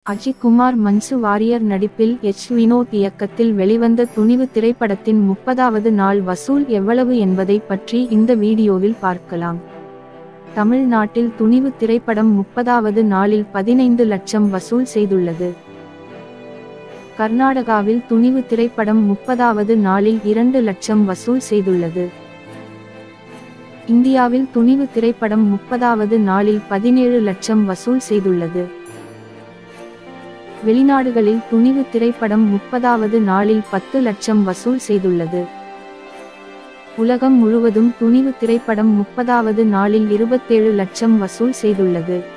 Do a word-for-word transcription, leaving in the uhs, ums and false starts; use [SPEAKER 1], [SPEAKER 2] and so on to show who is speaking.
[SPEAKER 1] அஜித் குமார் மன்சு வாரியர் நடிப்பில் எச் வினோத் இயக்கத்தில் வெளிவந்த துணிவு திரைப்படத்தின் முப்பதாவது நாள் வசூல் எவ்வளவு என்பதை பற்றி இந்த வீடியோவில் பார்க்கலாம். தமிழ்நாட்டில் துணிவு திரைப்படம் முப்பதாவது நாளில் பதினைந்து லட்சம் வசூல் செய்துள்ளது. கர்நாடகாவில் துணிவு திரைப்படம் முப்பதாவது நாளில் இரண்டு லட்சம் வசூல் செய்துள்ளது. இந்தியாவில் துணிவு திரைப்படம் முப்பதாவது நாளில் பதினேழு லட்சம் வசூல் செய்துள்ளது. வெளிநாடுகளில் துணிவு திரைப்படம் முப்பதாவது நாளில் பத்து லட்சம் வசூல் செய்துள்ளது. உலகம் முழுவதும் துணிவு திரைப்படம் முப்பதாவது நாளில் இருபத்தேழு லட்சம் வசூல் செய்துள்ளது.